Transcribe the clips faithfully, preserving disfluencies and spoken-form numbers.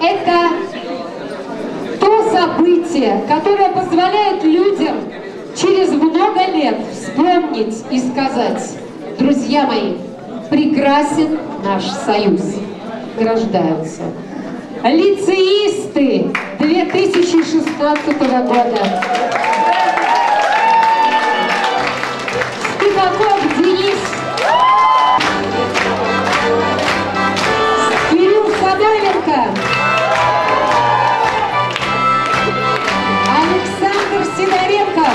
это то событие, которое позволяет людям через много лет вспомнить и сказать: друзья мои, прекрасен наш союз. Награждаются лицеисты две тысячи шестнадцатого года. Степаков Денис, Кирилл Садовенко, Александр Сидоренко,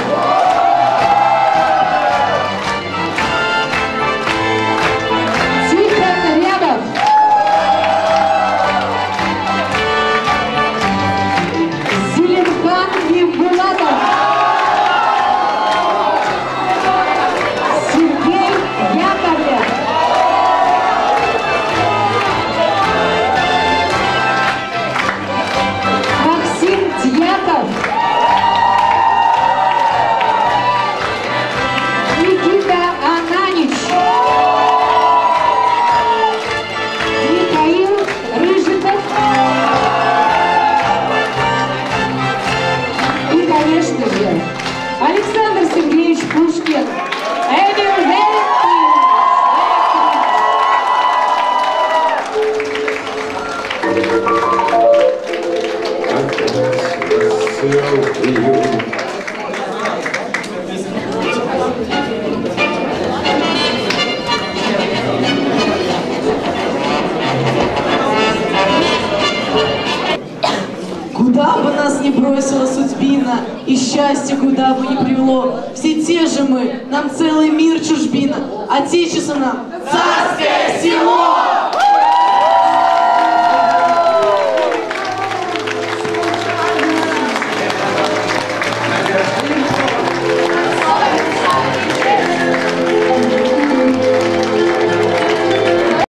Тихон Рябов, Зеленхан Евбулатов, Сергей Яковлев, Максим Дьяков, Никита Ананич, Михаил Рыжиков и, конечно же, Александр Сергеевич Пушкин. Эмил Куда бы нас ни бросила судьбина, и счастье куда бы ни привело, все те же мы, нам целый мир чужбина, Отечество нам царское село!